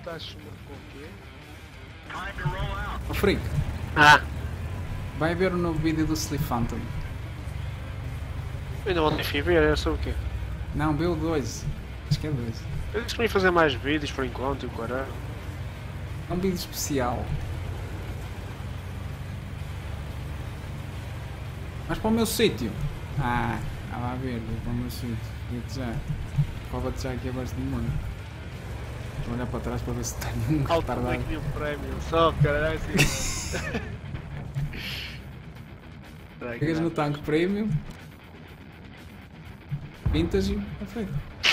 estás com o quê? Oh, Freak, Ah, vai ver o novo vídeo do Sleep Phantom. ainda ontem fui ver, era sobre o quê? Não, viu o 2. Acho que é 2. Eu disse que não ia fazer mais vídeos por enquanto e o caralho. É um vídeo especial. Mas para o meu sítio. Ah, lá a ver, vou para o meu sítio. Digo-te já. Prova-te já aqui abaixo do mundo. Vou olhar para trás para ver se está nenhum retardado. Alto um prémio, só caralho assim. Pegas no tanque premium. Vintage, perfeito.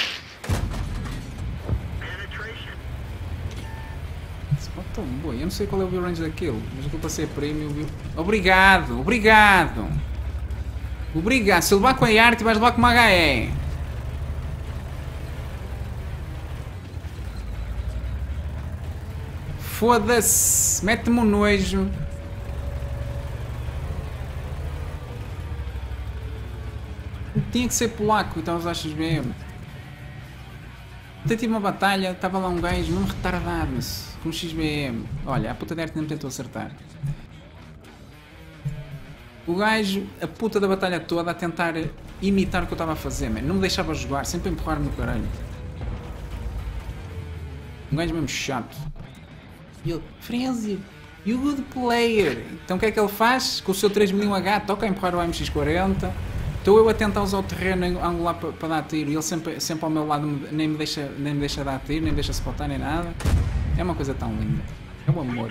Tão bom. Eu não sei qual é o view range daquilo, mas aquilo para ser premium. Obrigado, obrigado. Obrigado. Se eu levar com a arte, vais levar com uma HE. Foda-se. Mete-me um nojo. Tinha que ser polaco, então os achas mesmo. Até tive uma batalha, estava lá um gajo mesmo retardado-se, com um XBM. Olha, a puta da arte não me tentou acertar. O gajo, a puta da batalha toda, a tentar imitar o que eu estava a fazer, man. Não me deixava jogar, sempre a empurrar-me no caralho. Um gajo mesmo chato. E ele, Frenzy, you good player. Então o que é que ele faz? Com o seu 3001H, toca a empurrar o MX40. Estou eu a tentar usar o terreno angular para dar tiro e ele sempre ao meu lado nem me deixa dar tiro, nem me deixa spotar nem nada. É uma coisa tão linda. É um amor.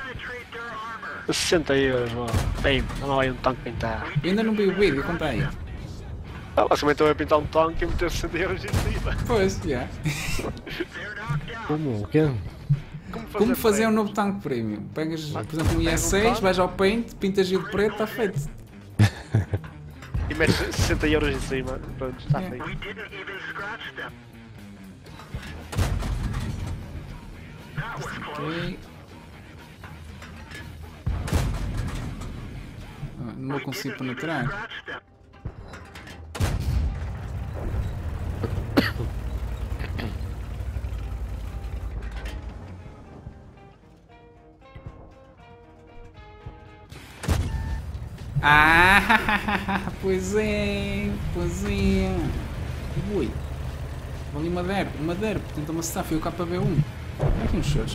60 euros, ó. Bem, não vai um tanque pintar. Eu ainda não vi o vídeo, comprei. Ah, basicamente eu ia pintar um tanque e meter 60 euros em cima. Pois, já. Yeah. Como? O quê? Como fazer um novo tanque premium? Pegas, por exemplo, um IS6, vais ao Paint, pintas de preto, está feito. E metes 60 euros em cima. Pronto, está feito. Ok. Não vou conseguir penetrar. Ah, pois é, pois é. Ui, ali uma derp, tenta-me acertar, foi o KV1. Olha aqui uns shows.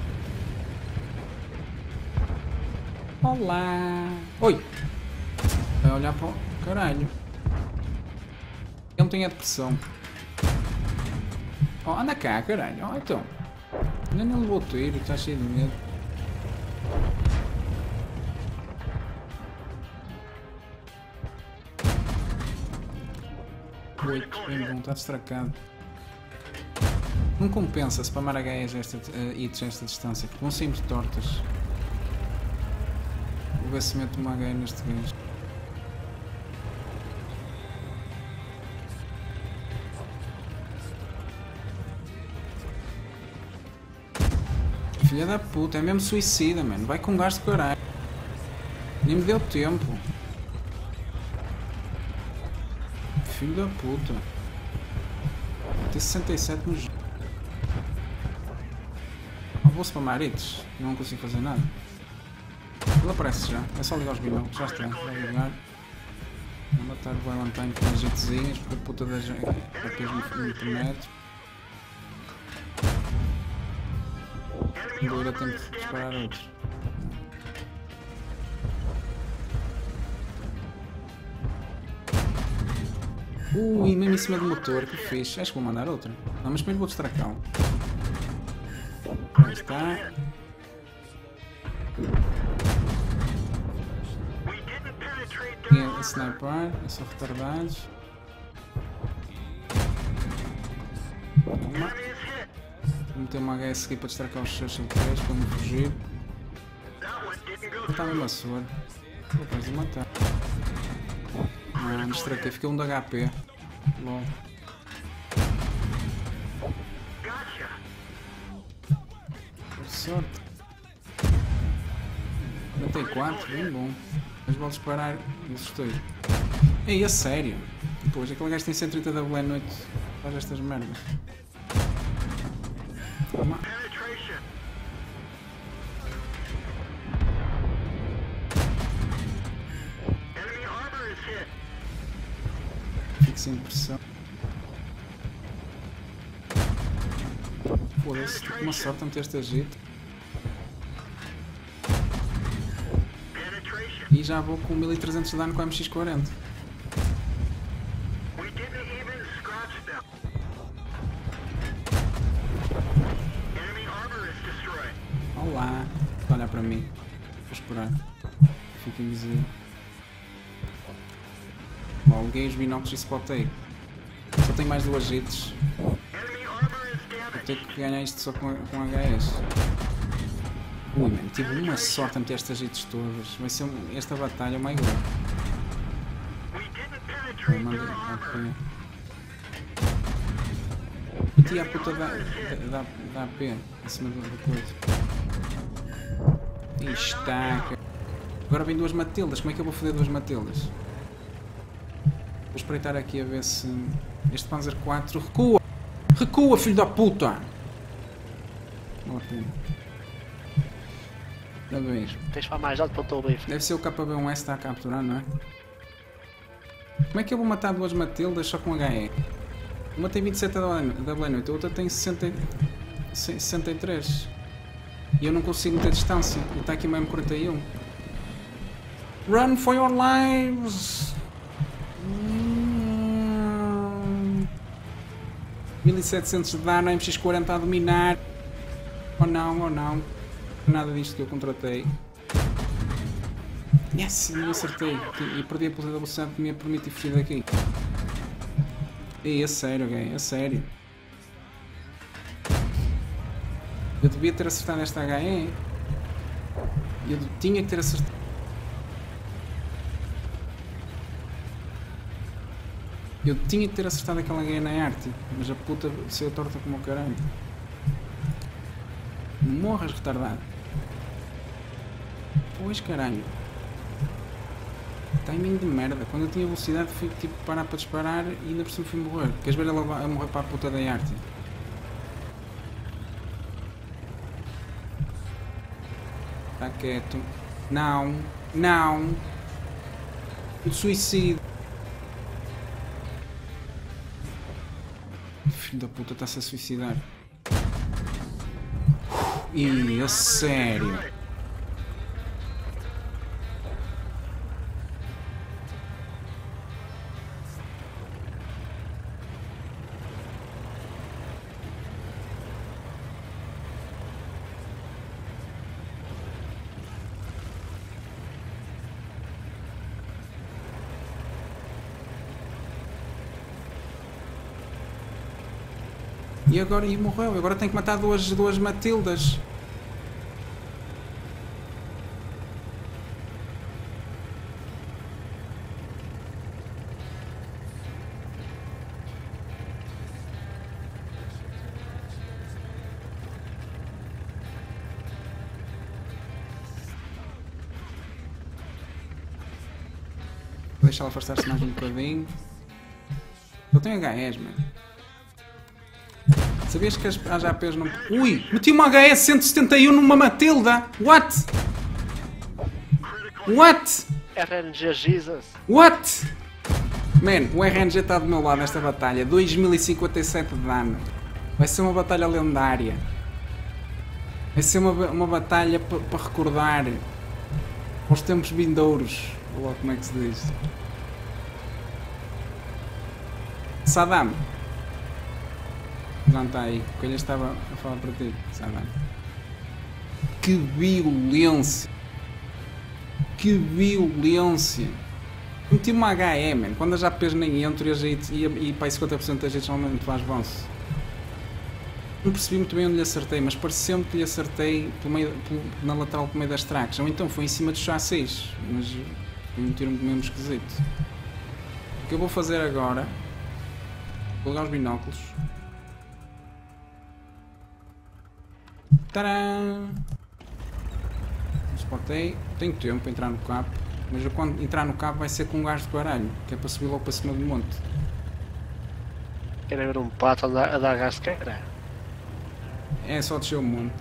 Olá. Oi. Vai olhar para o caralho. Ele não tem a depressão. Oh, anda cá, caralho. Oh, então. Ainda não levou tiro, está cheio de medo. Bem bom, está destracado. Não compensa spamar HEs hits a esta distância, porque vão sempre tortas. Vou ver se meto uma HE neste gajo. Filha da puta, é mesmo suicida, mano. Vai com gás de caralho. Nem me deu tempo. Filho da puta. Tem 67 no jogo. Vou spamar hits. Não consigo fazer nada. Ele aparece já. É só ligar os bilhões. Já está. Vai ligar. Vou matar o Valentine com as hitzinhas. Porque a puta da gente. Depois me promete. Vou ir a tempo de disparar outro. E mesmo em cima do motor, que fixe. Acho que vou mandar outra. Não, mas primeiro vou destracá-lo. Aí está. E sniper, é só retardados. Vou meter uma HS aqui para destracar os seus solteiros para me fugir. Está mesmo a suar. Vou quase matar. Não, distraquei, fiquei um de HP. Lol. Por sorte. Matei 4, bem bom. Mas vou disparar e assustei. Ei, a sério? Pois, aquele gajo tem 130 WE à noite. Faz estas merdas. Toma. sem pressão. Foda-se, tô com uma sorte a meter este agito. E já vou com 1300 de dano com a MX-40. Olá, olha para mim. Vou esperar. Fica invisível. Bom, liguei os binóculos e spotei. Só tenho mais 2 hits. Vou ter que ganhar isto só com HS. Ui, mano, tive uma sorte a meter estas hits todas. Vai ser esta batalha, my god. Ok. Meti a puta da AP em cima da coisa. E estaca. Agora vem 2 Matildas. Como é que eu vou foder 2 Matildas? Vou espreitar aqui a ver se este Panzer 4 recua. Recua, filho da puta! Ótimo. Ainda bem. Tens para mais alto para o teu bife. Deve ser o KB1S que está a capturar, não é? Como é que eu vou matar 2 Matildas só com HE? Uma tem 27 da Blenoite, a outra tem 63. E eu não consigo meter distância. E está aqui mesmo 41. Run for your lives! 1700 de dano, a MX-40 a dominar. Oh não, oh não. Nada disto que eu contratei. Yes, não acertei. E perdi a velocidade que me ia permitir fugir daqui. E é sério, gay, é sério. Eu devia ter acertado esta HE. Eu tinha que ter acertado. Eu tinha que ter acertado aquela HE na arte. Mas a puta saiu torta como o caralho. Morras, retardado. Pois caralho. Timing de merda. Quando eu tinha velocidade fui tipo parar para disparar e ainda por cima fui morrer. Queres ver ela a morrer para a puta da arte? Está quieto. Não. Não. O suicídio. Filho da puta está-se a suicidar. Ih, a sério. E agora e morreu. Agora tenho que matar duas Matildas. Vou deixá-la afastar-se mais um bocadinho. Eu tenho HS, mano. Sabias que as APs não... Ui! Meti uma HS 171 numa Matilda! What? What? RNG Jesus. What? Man, o RNG está do meu lado nesta batalha. 2057 de dano. Vai ser uma batalha lendária. Vai ser uma batalha para recordar os tempos vindouros. Olha lá como é que se diz. Saddam. Não está aí, porque ele estava a falar para ti, Saddam. Que violência! Que violência! Meti uma HE, man. Quando as APs nem entram e para 50% das gente normalmente faz avanço. Não percebi muito bem onde lhe acertei, mas pareceu-me que lhe acertei na lateral pelo meio das tracks. Ou então foi em cima dos chassis, mas foi um tiro mesmo esquisito. O que eu vou fazer agora, vou ligar os binóculos. Tcharam! Spotei, tenho tempo para entrar no cabo, mas eu, quando entrar no cabo vai ser com um gajo de baralho, que é para subir logo para cima do monte. Quero ver um pato a dar gás de cara. É só descer o monte.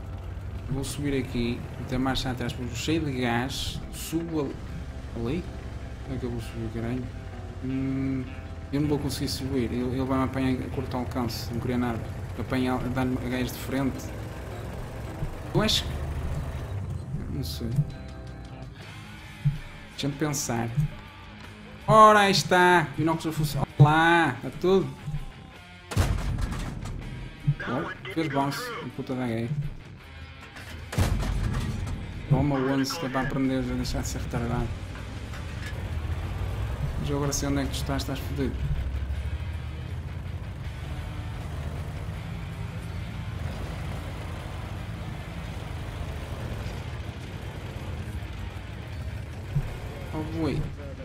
Vou subir aqui, até marcha atrás, cheio de gás, subo ali. Como é que eu vou subir, caralho? Eu não vou conseguir subir. Ele vai-me apanhar a curto alcance. Não queria nada. Apanhar, dar-me a gajos de frente. Eu acho que... Não sei. Deixa-me pensar. Ora, aí está. Binóculos a funcionar. Olá. Está tudo. Oh, fez bounce. Puta da gay. Toma once que é para aprender a deixar de ser retardado. Mas eu agora sei onde é que tu estás fodido. Oh boi.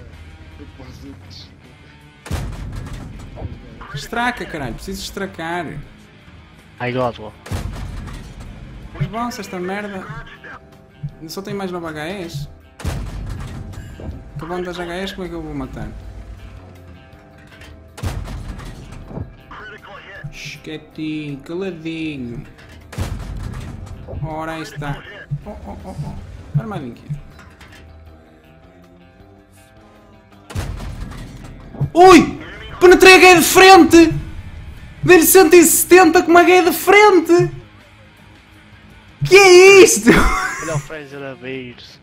Estraca, caralho, preciso estracar. I got one. Mas bom, se esta merda. Só tem mais 9 HEs. Acabando das HEs, como é que eu vou matar? Quietinho, caladinho. Ora aí está. Oh. Armadinho aqui. Ui! Penetrei a gay de frente! Dei-lhe 170 com uma gay de frente! Que é isto? Olha o Fraser a ver-se.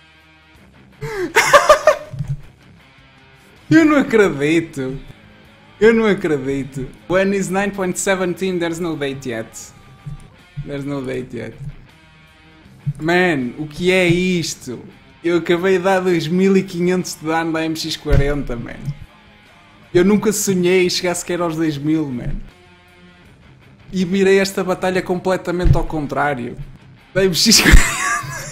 Eu não acredito. Eu não acredito. When is 9.17, there's no date yet. There's no date yet. Man, o que é isto? Eu acabei de dar 2500 de dano da MX40, man. Eu nunca sonhei chegar sequer aos 2000, man. E mirei esta batalha completamente ao contrário. Da MX40.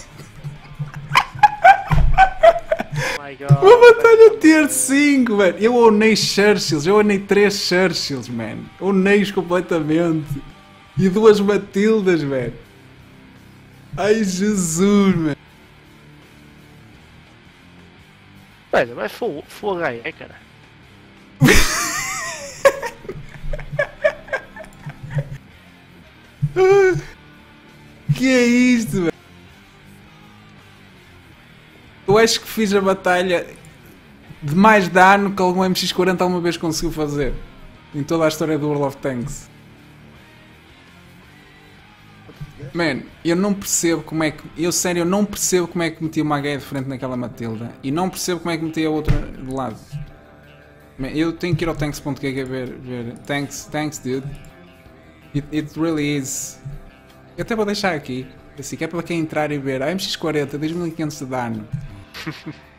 My God. Uma batalha tier 5, man. Eu ownei Churchills, eu ownei 3 Churchills, man. Ownei-os completamente. E 2 Matildas, man. Ai, Jesus, man. Velho, mas full HE, cara. Que é isto, velho? Eu acho que fiz a batalha de mais dano que algum MX40 alguma vez conseguiu fazer. Em toda a história do World of Tanks. Man, eu não percebo como é que... Eu sério, eu não percebo como é que meti uma HE de frente naquela Matilda. E não percebo como é que meti a outra do lado. Man, eu tenho que ir ao tanks.gg ver... Tanks, dude. It really is... Eu até vou deixar aqui. Assim, que é para quem entrar e ver. A MX40, 2500 de dano.